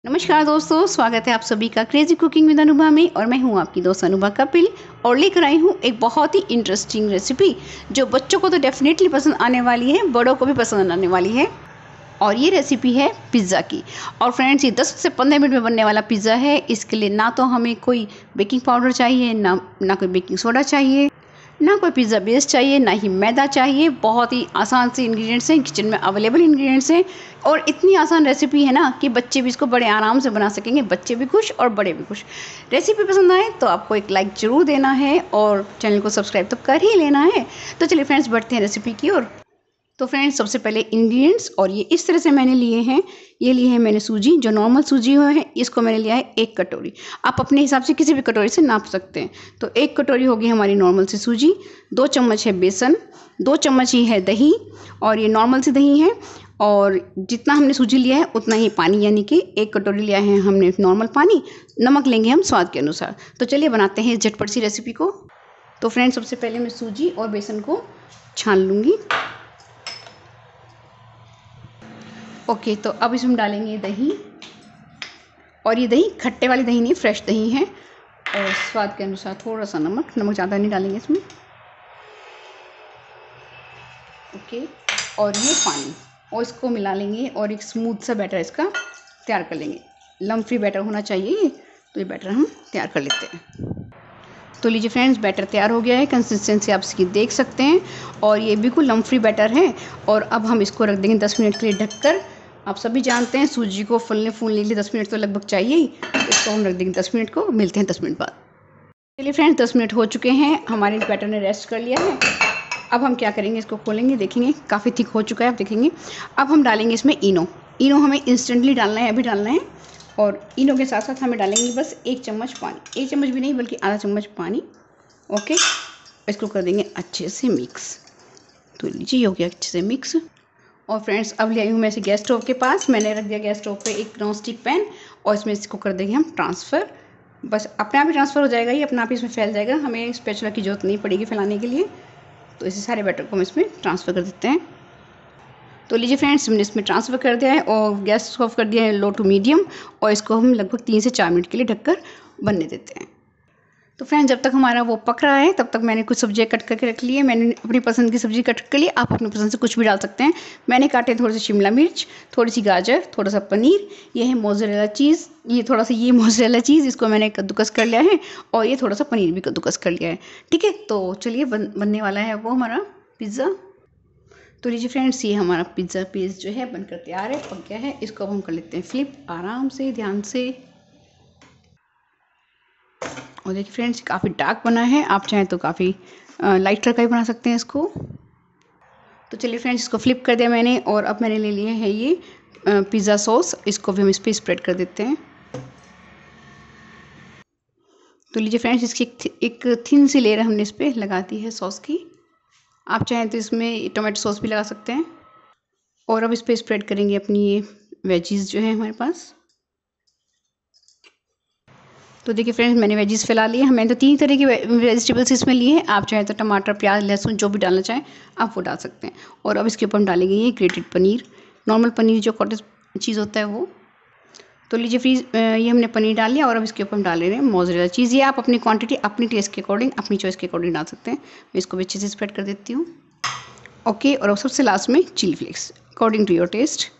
नमस्कार दोस्तों, स्वागत है आप सभी का क्रेजी कुकिंग विद अनुभा में। और मैं हूं आपकी दोस्त अनुभा कपिल और लेकर आई हूं एक बहुत ही इंटरेस्टिंग रेसिपी जो बच्चों को तो डेफिनेटली पसंद आने वाली है, बड़ों को भी पसंद आने वाली है। और ये रेसिपी है पिज़्ज़ा की। और फ्रेंड्स, ये 10 से 15 मिनट में बनने वाला पिज़्ज़ा है। इसके लिए ना तो हमें कोई बेकिंग पाउडर चाहिए, ना कोई बेकिंग सोडा चाहिए, ना कोई पिज़्ज़ा बेस चाहिए, ना ही मैदा चाहिए। बहुत ही आसान से इंग्रेडिएंट्स हैं, किचन में अवेलेबल इंग्रेडिएंट्स हैं। और इतनी आसान रेसिपी है ना कि बच्चे भी इसको बड़े आराम से बना सकेंगे, बच्चे भी खुश और बड़े भी खुश। रेसिपी पसंद आए तो आपको एक लाइक ज़रूर देना है और चैनल को सब्सक्राइब तो कर ही लेना है। तो चलिए फ्रेंड्स, बढ़ते हैं रेसिपी की ओर। तो फ्रेंड्स, सबसे पहले इंग्रेडिएंट्स, और ये इस तरह से मैंने लिए हैं। ये लिए हैं मैंने सूजी, जो नॉर्मल सूजी है, इसको मैंने लिया है 1 कटोरी। आप अपने हिसाब से किसी भी कटोरी से नाप सकते हैं। तो 1 कटोरी होगी हमारी नॉर्मल सी सूजी। 2 चम्मच है बेसन, 2 चम्मच ही है दही, और ये नॉर्मल सी दही है। और जितना हमने सूजी लिया है उतना ही पानी, यानी कि 1 कटोरी लिया है हमने नॉर्मल पानी। नमक लेंगे हम स्वाद के अनुसार। तो चलिए बनाते हैं इस झटपट सी रेसिपी को। तो फ्रेंड्स, सबसे पहले मैं सूजी और बेसन को छान लूँगी। ओके, तो अब इसमें डालेंगे दही। और ये दही खट्टे वाली दही नहीं, फ्रेश दही है। और स्वाद के अनुसार थोड़ा सा नमक ज़्यादा नहीं डालेंगे इसमें। ओके, और ये पानी, और इसको मिला लेंगे और एक स्मूथ सा बैटर इसका तैयार कर लेंगे। लम्प फ्री बैटर होना चाहिए, तो ये बैटर हम तैयार कर लेते हैं। तो लीजिए फ्रेंड्स, बैटर तैयार हो गया है। कंसिस्टेंसी आप इसकी देख सकते हैं, और ये बिल्कुल लम्प फ्री बैटर है। और अब हम इसको रख देंगे 10 मिनट के लिए ढककर। आप सभी जानते हैं सूजी को फूलने के लिए 10 मिनट तो लगभग चाहिए ही। इसको हम रख देंगे 10 मिनट को। मिलते हैं 10 मिनट बाद। चलिए फ्रेंड्स, 10 मिनट हो चुके हैं, हमारे बैटर ने रेस्ट कर लिया है। अब हम क्या करेंगे, इसको खोलेंगे, देखेंगे काफ़ी थिक हो चुका है। आप देखेंगे अब हम डालेंगे इसमें इनो। इनो हमें इंस्टेंटली डालना है, अभी डालना है। और इनो के साथ साथ हमें डालेंगे बस 1 चम्मच पानी। 1 चम्मच भी नहीं, बल्कि आधा चम्मच पानी। ओके, इसको कर देंगे अच्छे से मिक्स। तो लीजिए, हो गया अच्छे से मिक्स। और फ्रेंड्स, अब ले आई हूँ मैं इसे गैस स्टोव के पास। मैंने रख दिया गैस स्टोव पे एक नॉन स्टिक पैन, और इसमें इसको कर देंगे हम ट्रांसफ़र। बस अपने आप ही ट्रांसफ़र हो जाएगा, ये अपने आप ही इसमें फैल जाएगा, हमें स्पैचुला की जरूरत नहीं पड़ेगी फैलाने के लिए। तो इसे सारे बैटर को हम इसमें ट्रांसफ़र कर देते हैं। तो लीजिए फ्रेंड्स, हमने इसमें ट्रांसफ़र कर दिया है और गैस ऑफ कर दिया है लो टू मीडियम। और इसको हम लगभग 3 से 4 मिनट के लिए ढककर बनने देते हैं। तो फ्रेंड्स, जब तक हमारा वो पक रहा है तब तक मैंने कुछ सब्जियां कट करके रख ली है। मैंने अपनी पसंद की सब्ज़ी कट कर ली। आप अपनी पसंद से कुछ भी डाल सकते हैं। मैंने काटे थोड़ी सी शिमला मिर्च, थोड़ी सी गाजर, थोड़ा सा पनीर। ये है मोज़रेला चीज़, ये मोज़रेला चीज़, इसको मैंने कद्दूकस कर लिया है। और ये थोड़ा सा पनीर भी कद्दूकस कर लिया है। ठीक है, तो चलिए बनने वाला है वो हमारा पिज़्ज़ा। तो लीजिए फ्रेंड्स, ये हमारा पिज़्ज़ा पेस्ट जो है बनकर तैयार है, पक गया है। इसको अब हम कर लेते हैं फ्लिप, आराम से, ध्यान से। और देखिए फ्रेंड्स, काफ़ी डार्क बना है। आप चाहें तो काफ़ी लाइट कलर का भी बना सकते हैं इसको। तो चलिए फ्रेंड्स, इसको फ्लिप कर दिया मैंने। और अब मैंने ले लिया है ये पिज़्ज़ा सॉस। इसको भी हम इस पर स्प्रेड कर देते हैं। तो लीजिए फ्रेंड्स, इसकी एक थिन सी लेयर हमने इस पर लगा दी है सॉस की। आप चाहें तो इसमें टोमेटो सॉस भी लगा सकते हैं। और अब इस पर स्प्रेड करेंगे अपनी ये वेजीज़ जो है हमारे पास। तो देखिए फ्रेंड्स, मैंने वेजीज़ फैला लिए हैं। मैंने तो 3 तरह की वेजिटेबल्स इसमें लिए हैं। आप चाहें तो टमाटर, प्याज, लहसुन जो भी डालना चाहें आप वो डाल सकते हैं। और अब इसके ऊपर हम डालेंगे ये ग्रेटेड पनीर, नॉर्मल पनीर जो कॉटेज चीज़ होता है वो। तो लीजिए ये हमने पनीर डाल लिया। और अब इसके ऊपर हम डाल रहे हैं मोज़रेला चीज़। ये आप अपनी क्वांटिटी, अपनी टेस्ट के अकॉर्डिंग, अपनी चॉइस के अकॉर्डिंग डाल सकते हैं। मैं इसको भी अच्छे से स्प्रेड कर देती हूँ। ओके, और अब सबसे लास्ट में chilli flakes according to your taste.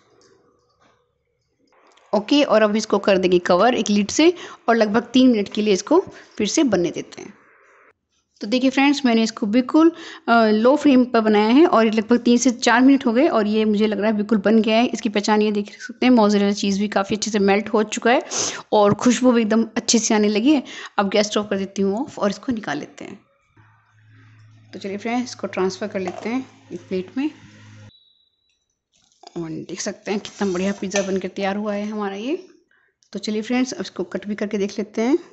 Okay, और अब इसको कर देंगे कवर एक लिड से, और लगभग 3 मिनट के लिए इसको फिर से बनने देते हैं। तो देखिए फ्रेंड्स, मैंने इसको बिल्कुल लो फ्लेम पर बनाया है, और ये लगभग 3 से 4 मिनट हो गए, और ये मुझे लग रहा है बिल्कुल बन गया है। इसकी पहचान ये देख सकते हैं, मोज़रेला चीज़ भी काफ़ी अच्छे से मेल्ट हो चुका है, और खुशबू भी एकदम अच्छे से आने लगी है। अब गैस स्टॉप कर देती हूँ ऑफ, और इसको निकाल लेते हैं। तो चलिए फ्रेंड्स, इसको ट्रांसफ़र कर लेते हैं एक प्लेट में। और देख सकते हैं कितना बढ़िया पिज़्ज़ा बनकर तैयार हुआ है हमारा ये। तो चलिए फ्रेंड्स, अब इसको कट भी करके देख लेते हैं।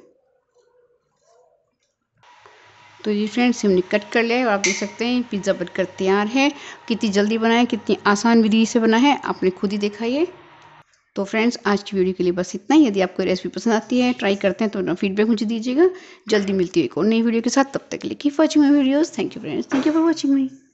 तो ये फ्रेंड्स, हमने कट कर लिया है, और आप देख सकते हैं पिज़्ज़ा बनकर तैयार है। कितनी जल्दी बना है, कितनी आसान विधि से बना है, आपने खुद ही देखा ये। तो फ्रेंड्स, आज की वीडियो के लिए बस इतना ही। यदि आपको रेसिपी पसंद आती है, ट्राई करते हैं, तो अपना फीडबैक मुझे दीजिएगा। जल्दी मिलती है एक और नई वीडियो के साथ। तब तक के लिए keep watching my videos. Thank you friends, thank you for watching me.